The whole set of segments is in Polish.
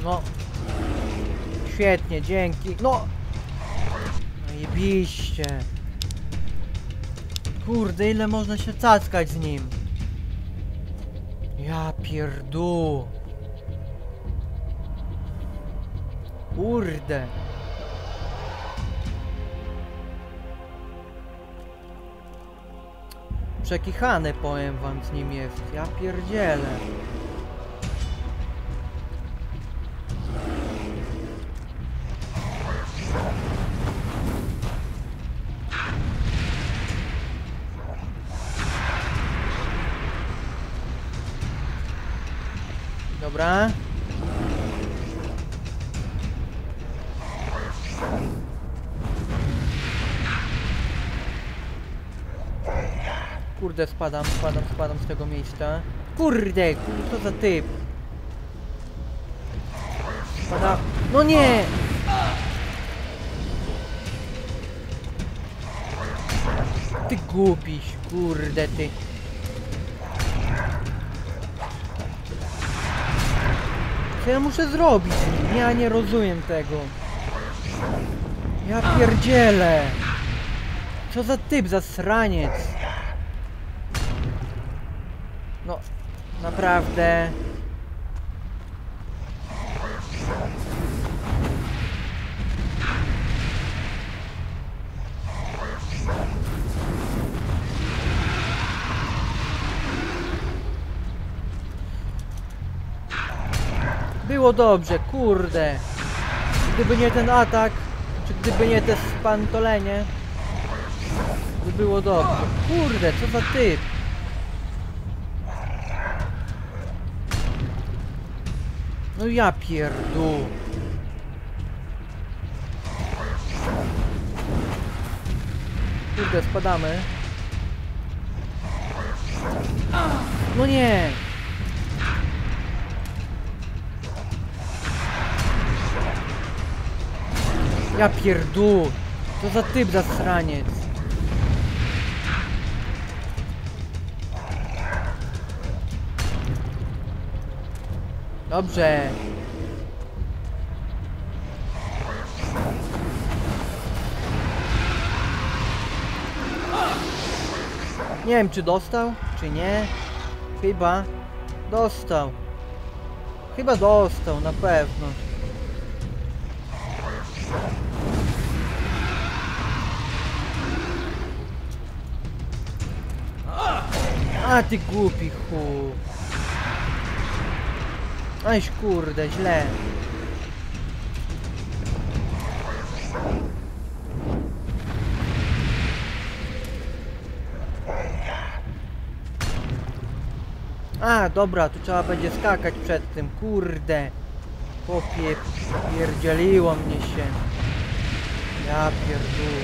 No. Świetnie, dzięki. No. Zajebiście. Kurde, ile można się cackać z nim. Ja pierdół. Kurde. Przekichane, powiem wam, z nim jest. Ja pierdzielę. Dobra. Kurde, spadam z tego miejsca. Kurde, co za typ. Spada... No nie! Ty głupiś, kurde ty. Co ja muszę zrobić? Ja nie rozumiem tego. Ja pierdzielę. Co za typ, zasraniec. No, naprawdę. Było dobrze, kurde. Gdyby nie ten atak, czy gdyby nie te spantolenie, by było dobrze. Kurde, co za typ. No ja pierdół. Kurde, spadamy. No nie. Ja pierdół. Co za typ, zasraniec. Dobrze. Nie wiem, czy dostał, czy nie. Chyba dostał. Chyba dostał, na pewno. A ty głupi chuj. Aś kurde, źle. A, dobra, tu trzeba będzie skakać przed tym, kurde. Popie, pierdzieliło mnie się. Ja pierdolę.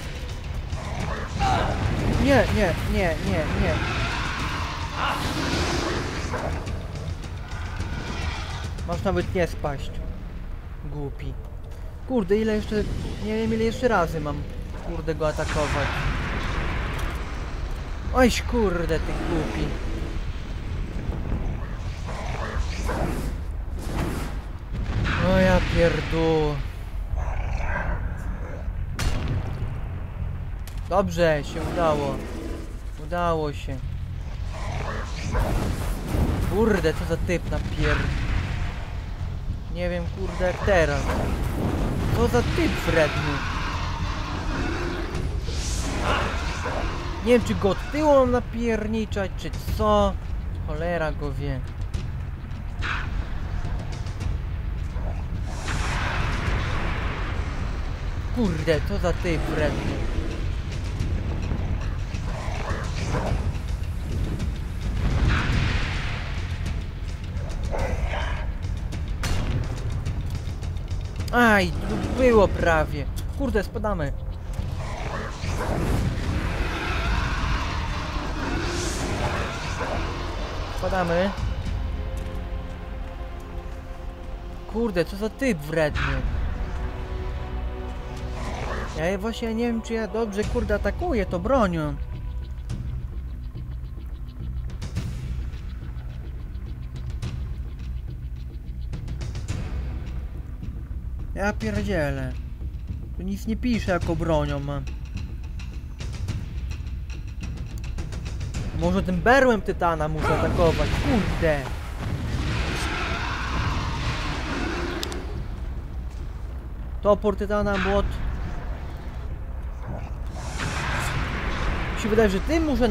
Nie. Masz nawet nie spaść. Głupi. Kurde, ile jeszcze... Nie wiem, ile jeszcze razy mam, kurde, go atakować. Oj, kurde, ty głupi. O ja pierdół. Dobrze, się udało. Udało się. Kurde, co za typ na Nie wiem, kurde, jak teraz. Co za typ wredny. Nie wiem, czy go od tyłu mam napierniczać, czy co. Cholera go wie. Kurde, co za typ wredny. Aj, było prawie. Kurde, spadamy. Spadamy. Kurde, co za typ wredny. Ja właśnie nie wiem, czy ja dobrze, kurde, atakuję to bronią. Ja pierdzielę. Tu nic nie pisze jako bronią ma. Może tym berłem tytana muszę atakować, kurde. Topór tytana, młot. Mi się wydaje, że tym muszę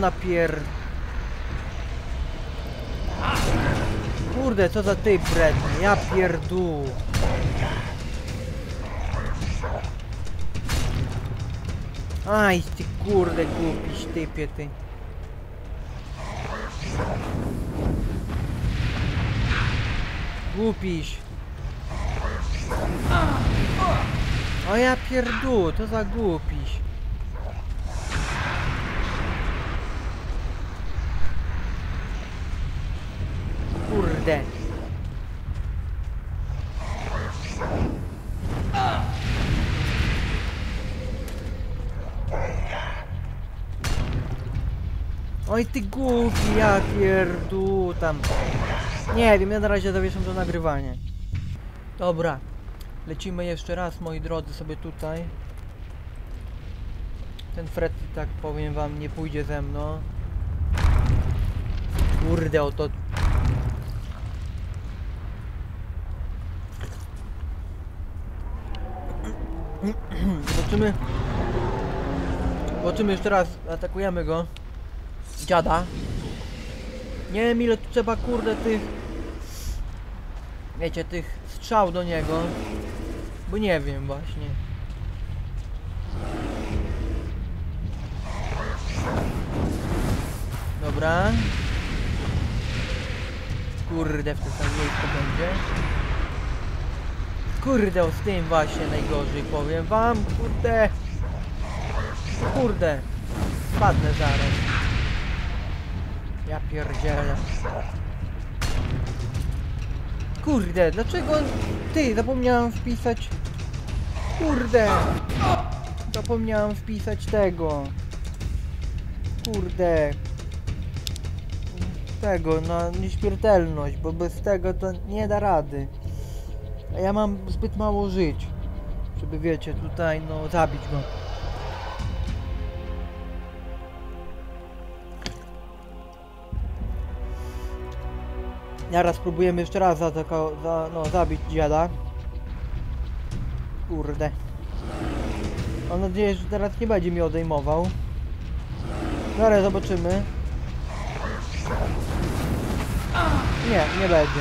Kurde, co za typ bredny, ja pierdół. Aj, ty kurde głupiś typie ty. Głupiś. O ja pierdół, to za głupiś. Kurde. Oj ty głupi, ja pierdół tam. Nie wiem, ja na razie zawieszam to nagrywanie. Dobra. Lecimy jeszcze raz, moi drodzy, sobie tutaj. Ten Fred, tak powiem wam, nie pójdzie ze mną. Kurde, oto... Zobaczymy jeszcze raz, atakujemy go. Dziada. Nie wiem ile tu trzeba, kurde, tych... Wiecie, tych strzał do niego. Bo nie wiem właśnie. Dobra. Kurde, w tym samym miejscu będzie. Kurde, o z tym właśnie najgorzej, powiem wam. Kurde. Kurde. Spadnę zaraz. Ja pierdzielę. Kurde, dlaczego... Ty, zapomniałem wpisać... Kurde. Zapomniałem wpisać tego. Kurde. Tego, na nieśmiertelność, bo bez tego to nie da rady. A ja mam zbyt mało żyć, żeby, wiecie, tutaj, no, zabić go. Zaraz spróbujemy jeszcze raz zabić dziada. Kurde. Mam nadzieję, że teraz nie będzie mi odejmował. Zaraz zobaczymy. Nie, nie będzie.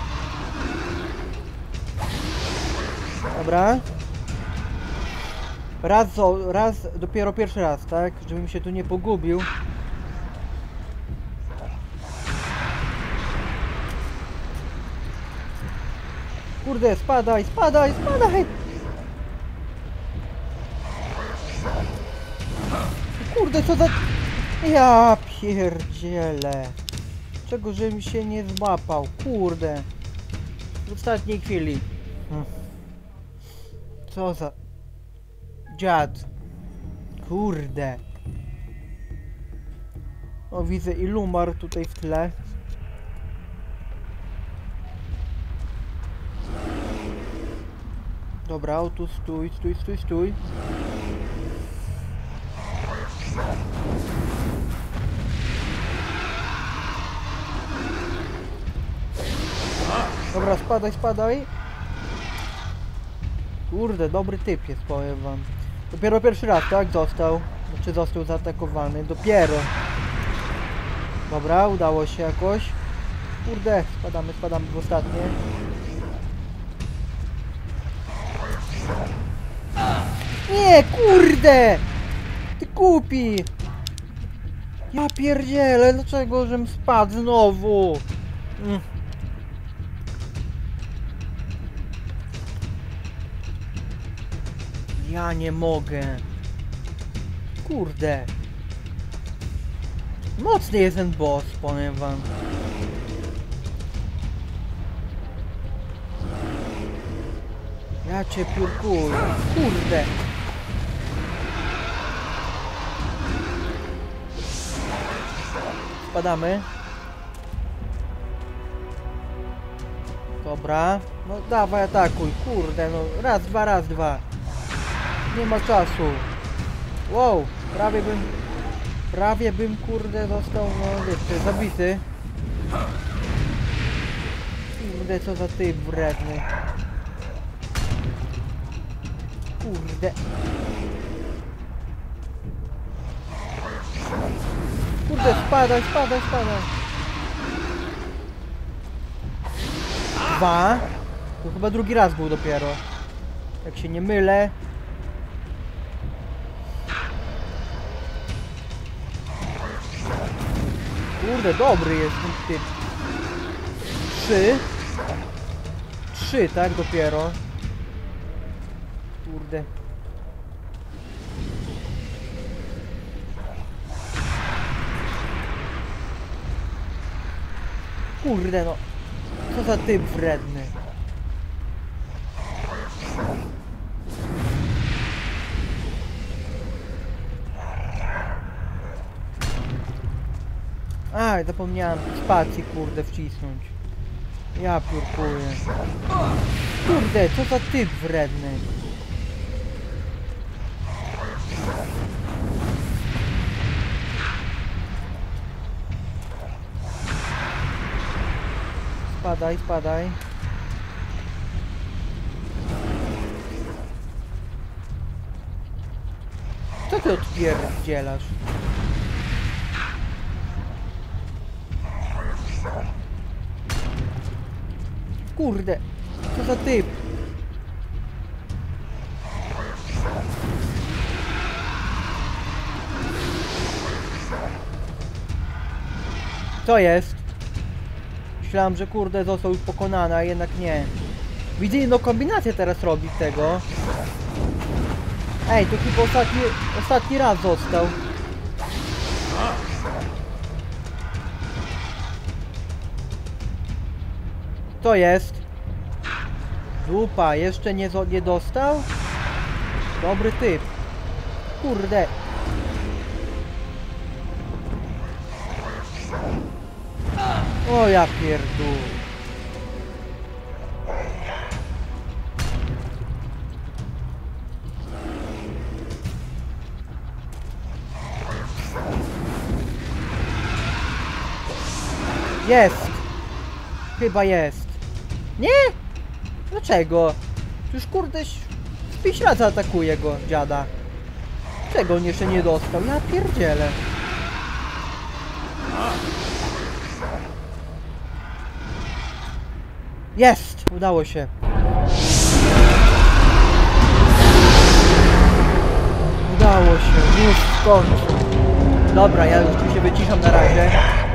Dobra. Raz, dopiero pierwszy raz, tak? Żebym się tu nie pogubił. Kurde, spadaj, spadaj, spadaj! Kurde, co za... Ja pierdzielę. Czego, żebym się nie złapał? Kurde. W ostatniej chwili. Co za... Dziad. Kurde. O, widzę Ilumar tutaj w tle. Dobra, o tu stój, stój, stój, stój. Dobra, spadaj, spadaj. Kurde, dobry typ jest, powiem wam. Dopiero pierwszy raz, tak? Został. Znaczy został zaatakowany. Dopiero. Dobra, udało się jakoś. Kurde, spadamy, spadamy w ostatnie. Nie, kurde! Ty głupi! Ja pierdzielę, dlaczego żem spadł znowu? Ja nie mogę. Kurde. Mocny jest ten boss, powiem wam. Ja cię piórkuję. Kurde. Spadamy. Dobra. No dawaj, atakuj. Kurde, no. Raz, dwa. Nie ma czasu. Wow, prawie bym, kurde, został, no wiecie, zabity. Kurde, co za typ wredny. Kurde. Kurde, spadaj. Dwa. To chyba drugi raz był dopiero. Jak się nie mylę. Kurde, dobry jest ten typ. Trzy, tak, dopiero. Kurde. Kurde, no. Co za typ wredny. Aj, zapomniałem spacji, kurde, wcisnąć. Ja piórkuję. Kurde, co za typ wredny. Spadaj. Co ty odpierdzielasz? Kurde, co za typ? Co jest? Myślałem, że kurde został już pokonany, a jednak nie. Widzę inną kombinację teraz robi tego. Ej, to chyba ostatni raz został. To jest. Dupa, jeszcze nie dostał? Dobry typ. Kurde. O ja pierdół. Jest. Chyba jest. Nie? Dlaczego? Już kurde z 5 razy atakuje go dziada. Czego on jeszcze nie dostał? Ja pierdzielę. Jest! Udało się. Udało się. Już w końcu. Dobra, ja już tu się wyciszam na razie.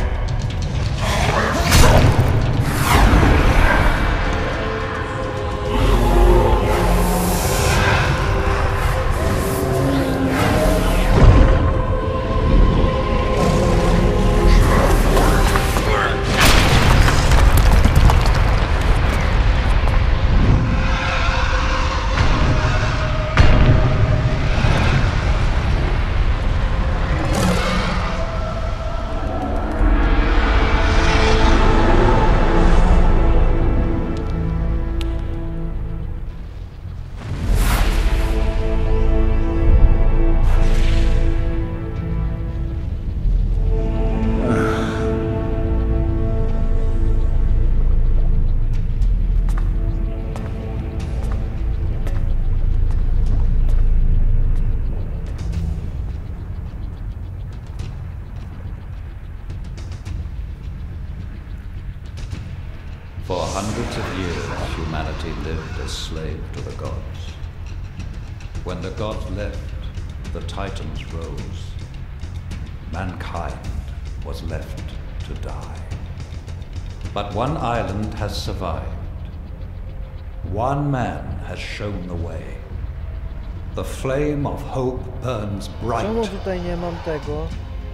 For hundreds of years, humanity lived as slave to the gods. When the gods left, the Titans rose. Mankind was left to die. But one island has survived. One man has shown the way. The flame of hope burns bright. Czemu tutaj nie mam tego?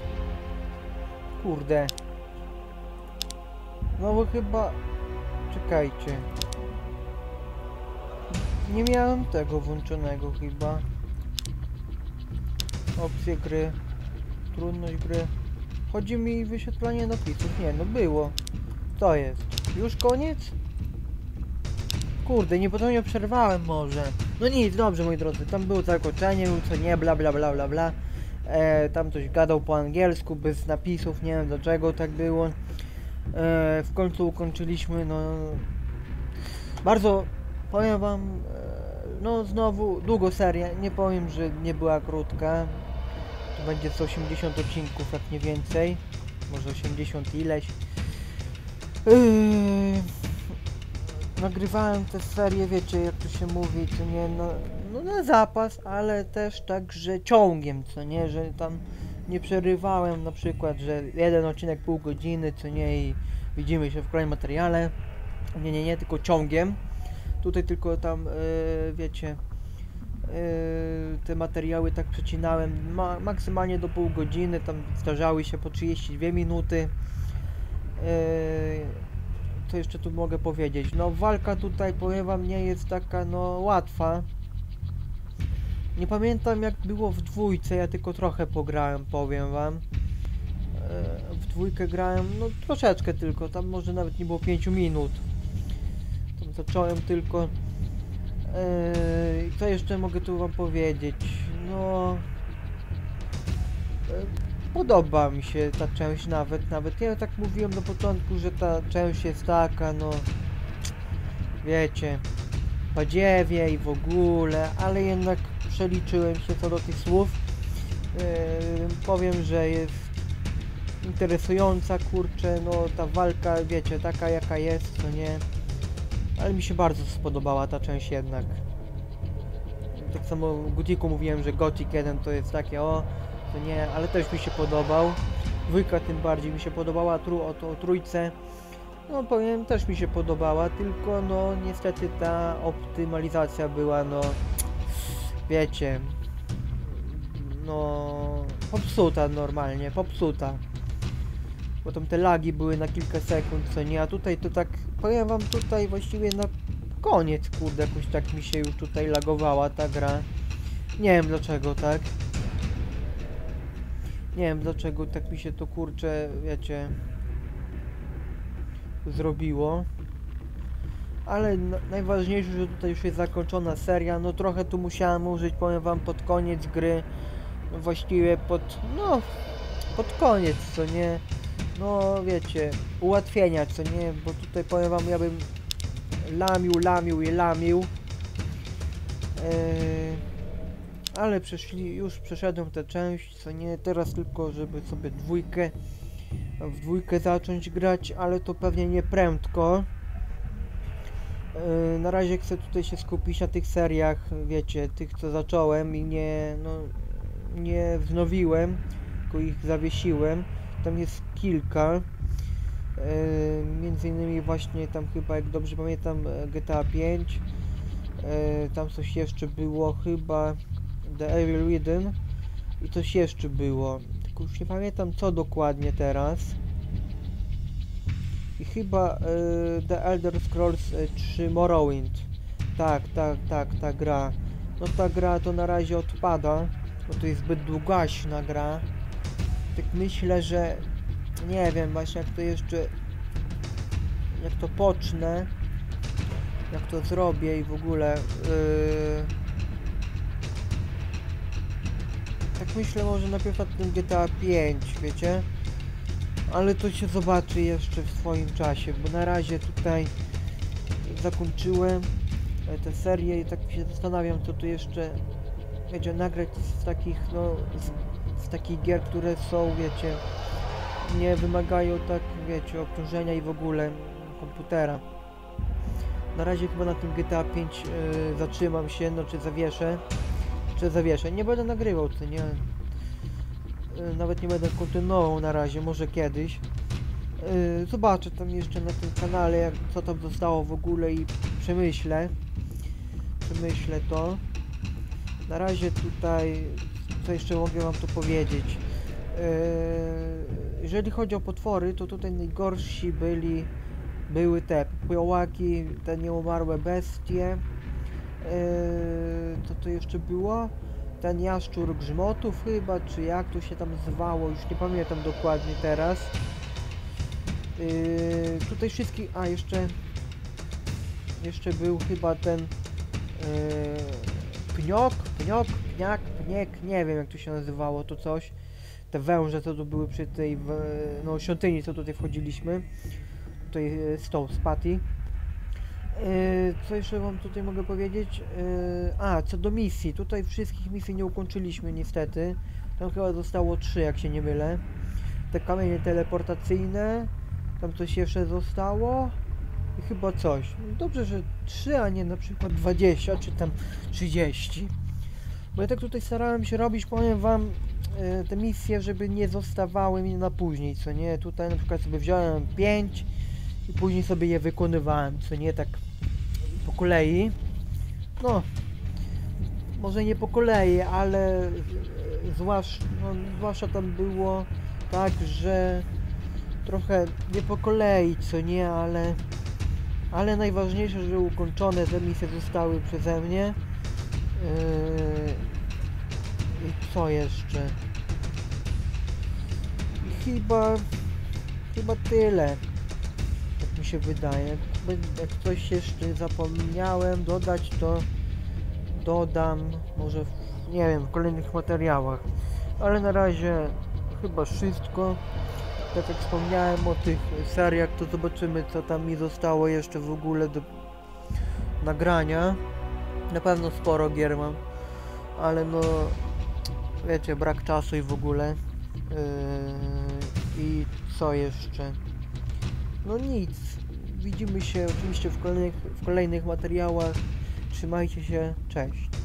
Kurde. No bo chyba... Czekajcie. Nie miałem tego włączonego chyba. Opcje gry. Trudność gry. Chodzi mi wyświetlanie napisów. Nie, no było. To jest. Już koniec? kurde, niepotrzebnie przerwałem może. No nic, dobrze moi drodzy, tam było zakończenie, co nie, bla bla bla bla bla. Tam coś gadał po angielsku, bez napisów, nie wiem dlaczego tak było. W końcu ukończyliśmy, no... Bardzo, powiem wam, no znowu, długo seria, nie powiem, że nie była krótka. To będzie z 80 odcinków, jak nie więcej. Może 80 ileś. Nagrywałem tę serię, wiecie jak to się mówi, co nie, no na zapas, ale też tak, że ciągiem, co nie, że tam nie przerywałem na przykład, że jeden odcinek pół godziny, co nie, i widzimy się w kolejnym materiale. Nie, tylko ciągiem. Tutaj tylko tam, wiecie, te materiały tak przecinałem maksymalnie do pół godziny, tam zdarzały się po 32 minuty. Co jeszcze tu mogę powiedzieć? No walka tutaj, powiem wam, nie jest taka no łatwa. Nie pamiętam jak było w dwójce, ja tylko trochę pograłem, powiem wam. W dwójkę grałem, no troszeczkę tylko, tam może nawet nie było 5 minut. Tam zacząłem tylko. Co jeszcze mogę tu wam powiedzieć? No... Podoba mi się ta część nawet, ja tak mówiłem na początku, że ta część jest taka, no... Wiecie... Badziewie i w ogóle, ale jednak przeliczyłem się co do tych słów. Powiem, że jest interesująca, kurczę, no ta walka, wiecie, taka jaka jest, co nie... Ale mi się bardzo spodobała ta część jednak. Tak samo w Gothicu mówiłem, że Gothic 1 to jest takie o nie, ale też mi się podobał. Dwójka tym bardziej mi się podobała, o trójce. No powiem, też mi się podobała, tylko no niestety ta optymalizacja była no... Wiecie... No... Popsuta normalnie, popsuta. Bo tam te lagi były na kilka sekund, co nie, a tutaj to tak... Powiem wam tutaj właściwie na koniec, kurde, jakoś tak mi się już tutaj lagowała ta gra. Nie wiem dlaczego tak. Nie wiem dlaczego tak mi się to, kurczę, wiecie... zrobiło. Ale najważniejsze, że tutaj już jest zakończona seria, no trochę tu musiałem użyć, powiem wam, pod koniec gry. No właściwie no... Pod koniec, co nie... No wiecie, ułatwienia, co nie, bo tutaj powiem wam, ja bym lamił, ale już przeszedłem tę część, co nie, teraz tylko, żeby sobie w dwójkę zacząć grać, ale to pewnie nie prędko. Na razie chcę tutaj się skupić na tych seriach, wiecie, tych co zacząłem i nie wznowiłem, tylko ich zawiesiłem. Tam jest kilka, między innymi właśnie tam chyba, jak dobrze pamiętam, GTA 5, tam coś jeszcze było, chyba The Evil Within i coś jeszcze było, tylko już nie pamiętam co dokładnie teraz. I chyba The Elder Scrolls 3 Morrowind. Tak, ta gra. No ta gra to na razie odpada, bo to jest zbyt długaśna gra. Tak myślę, że nie wiem właśnie jak to jeszcze, jak to pocznę, jak to zrobię i w ogóle tak myślę, może najpierw nad tym GTA 5, wiecie, ale to się zobaczy jeszcze w swoim czasie, bo na razie tutaj zakończyłem tę serię i tak się zastanawiam, co tu jeszcze, wiecie, nagrać z takich, no z takich gier, które są, wiecie, nie wymagają tak, wiecie, obciążenia i w ogóle komputera. Na razie chyba na tym GTA 5 zatrzymam się, no czy zawieszę, nie będę nagrywał, co nie, nawet nie będę kontynuował na razie, może kiedyś. Zobaczę tam jeszcze na tym kanale, co tam zostało w ogóle i przemyślę to. Na razie tutaj, co jeszcze mogę wam tu powiedzieć. Jeżeli chodzi o potwory, to tutaj najgorsi były te popiołaki, te nieumarłe bestie. Co to jeszcze było? Ten jaszczur grzmotów chyba, czy jak to się tam zwało, już nie pamiętam dokładnie teraz. Tutaj wszystkich, jeszcze Jeszcze był chyba ten pniak, nie wiem jak to się nazywało, to coś. Te węże, co tu były przy tej no, świątyni, co tutaj wchodziliśmy. Tutaj stoł z Patty. Co jeszcze wam tutaj mogę powiedzieć? Co do misji. Tutaj wszystkich misji nie ukończyliśmy niestety. Tam chyba zostało 3, jak się nie mylę. Te kamienie teleportacyjne. Tam coś jeszcze zostało. I chyba coś. Dobrze, że 3, a nie na przykład 20 czy tam 30. Bo ja tak tutaj starałem się robić, powiem wam, te misje, żeby nie zostawały mi na później, co nie? Tutaj na przykład sobie wziąłem 5 i później sobie je wykonywałem, co nie? Tak po kolei. No, może nie po kolei, ale zwłaszcza tam było tak, że trochę nie po kolei, co nie? Ale najważniejsze, że ukończone te misje zostały przeze mnie. I co jeszcze? Chyba tyle. Tak mi się wydaje. Jak coś jeszcze zapomniałem dodać, to dodam. Może nie wiem, w kolejnych materiałach. Ale na razie chyba wszystko. Tak jak wspomniałem o tych seriach, to zobaczymy, co tam mi zostało jeszcze w ogóle do nagrania. Na pewno sporo gier mam, ale no wiecie, brak czasu i w ogóle. I co jeszcze? No nic. Widzimy się oczywiście w kolejnych materiałach. Trzymajcie się, cześć.